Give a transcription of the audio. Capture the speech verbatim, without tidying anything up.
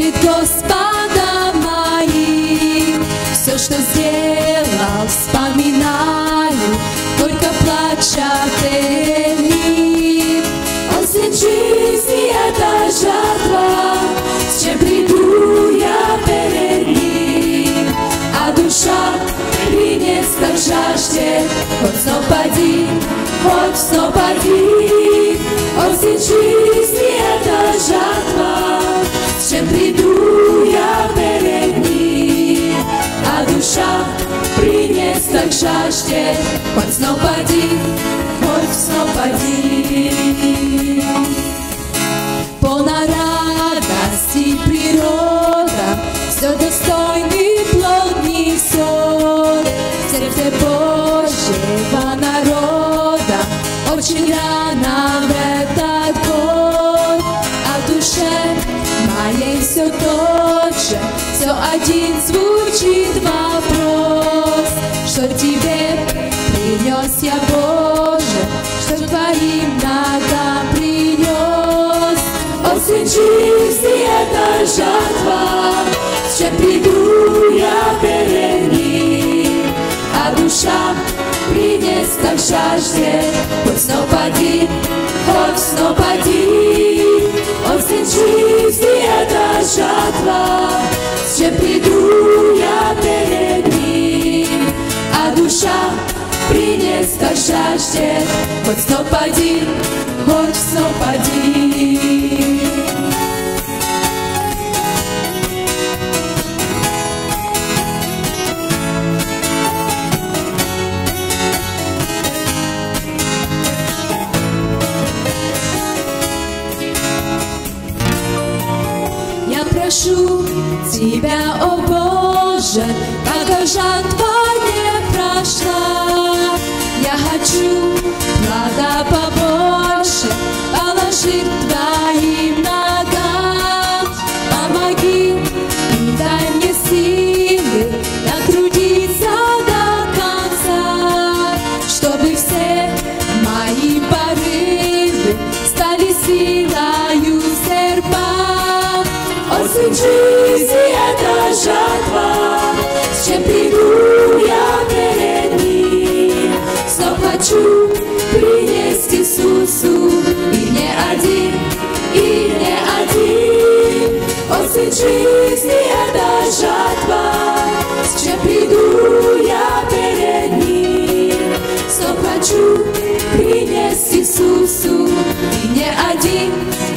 перед Господом моим. Все, что сделал, вспоминаю, только плача перед Ним. Осень жизни — это жатва, с чем приду я перед Ним. А душа принес так жаждет, хоть снова поди, хоть снова поди. Осень жизни — это жатва, с чем приду я перед Ним. А душа принес так жаждет, хоть снова поди, хоть снова поди. Полна радости природа, все достойный плод несет. Сердце Божьего народа очень рано в этот год. А душе моей все тот же, все один звучит вопрос: что тебе принес я, Боже, что твоим ногам принес? Осень жизни — это жатва, с чем приду я перед Ним. А душа принес так жаждет, хоть снова поди, хоть снова поди. Осень жизни — это жатва, с чем приду я перед Ним. А душа принес так жаждет, хоть снова поди, хоть снова поди. Прошу Тебя, о Боже, пока жатва не прошла. Я хочу плода побольше положить Твоим ногам. Помоги и дай мне силы натрудиться до конца, чтобы все мои порывы стали силою серпа. Осень жизни — это жатва, с чем приду я перед Ним. Снова хочу принести Иисусу, и не один, и не один. Осень жизни — это жатва, с чем приду я перед Ним. Снова хочу принести Иисусу, и не один,